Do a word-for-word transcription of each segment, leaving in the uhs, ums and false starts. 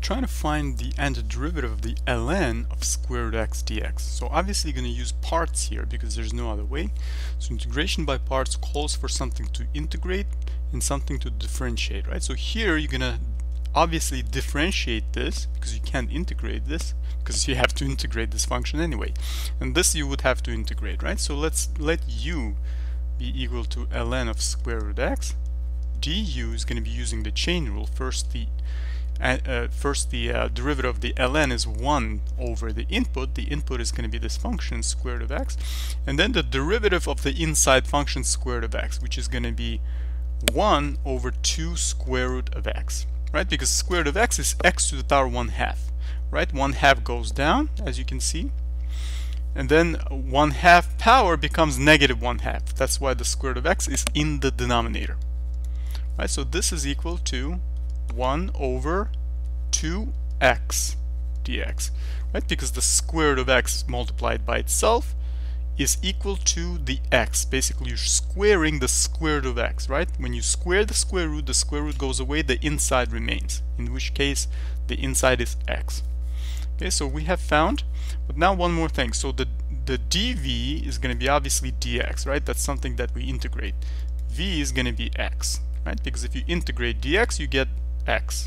trying to find the antiderivative of the ln of square root x dx. So obviously you're going to use parts here because there's no other way. So integration by parts calls for something to integrate and something to differentiate, right? So here you're going to obviously differentiate this because you can't integrate this because you have to integrate this function anyway. And this you would have to integrate, right? So let's let u be equal to ln of square root x. Du is going to be using the chain rule. First the Uh, uh, first the uh, derivative of the ln is one over the input. The input is going to be this function square root of x, and then the derivative of the inside function square root of x, which is going to be one over two square root of x, right? Because square root of x is x to the power one half, right? One half goes down, as you can see, and then one half power becomes negative one half. That's why the square root of x is in the denominator, right? So this is equal to one over two x dx, right? Because the square root of x multiplied by itself is equal to the x. Basically you're squaring the square root of x, right? When you square the square root, the square root goes away, the inside remains, in which case the inside is x. Okay, so we have found, but now one more thing. So the the dv is going to be obviously dx, right? That's something that we integrate. V is going to be x, right? Because if you integrate dx, you get x.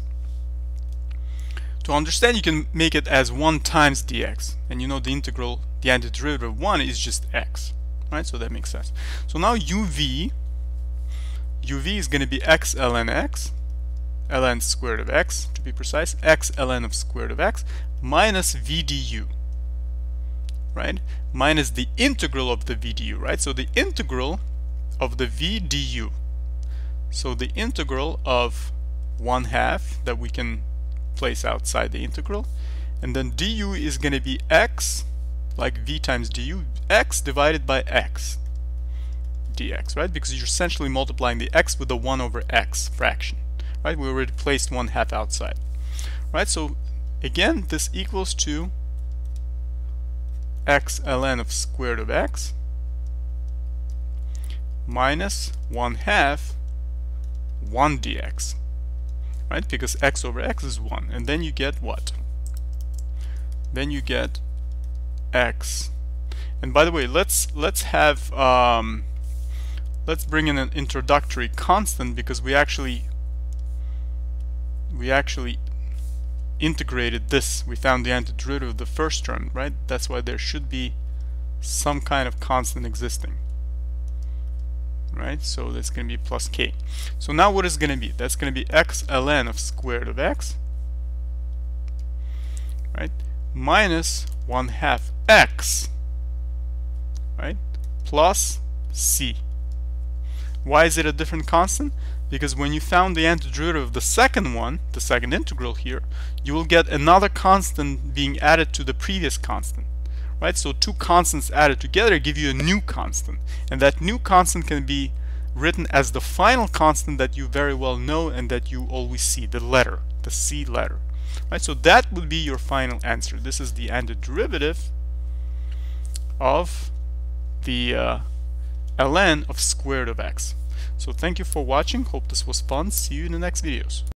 To understand, you can make it as one times dx, and you know the integral, the antiderivative of one is just x, right? So that makes sense. So now uv uv is going to be x ln x, ln square root of x to be precise, x ln of square root of x minus v du, right? Minus the integral of the v du, right? So the integral of the v du, so the integral of one half that we can place outside the integral, and then du is going to be x, like v times du, x divided by x dx, right? Because you're essentially multiplying the x with the one over x fraction, right? We already placed one half outside, right? So again, this equals to x ln of square root of x minus one half one dx, right? Because x over x is one, and then you get what? Then you get x. And by the way, let's let's have um, let's bring in an introductory constant, because we actually we actually integrated this. We found the antiderivative of the first term, right? That's why there should be some kind of constant existing, right? So that's going to be plus k. So now what is going to be? That's going to be x ln of square root of x, right, minus one half x, right, plus c. Why is it a different constant? Because when you found the antiderivative of the second one, the second integral here, you will get another constant being added to the previous constant, right? So two constants added together give you a new constant, and that new constant can be written as the final constant that you very well know and that you always see, the letter, the C letter, right? So that would be your final answer. This is the antiderivative of the uh, ln of square root of x. So thank you for watching. Hope this was fun. See you in the next videos.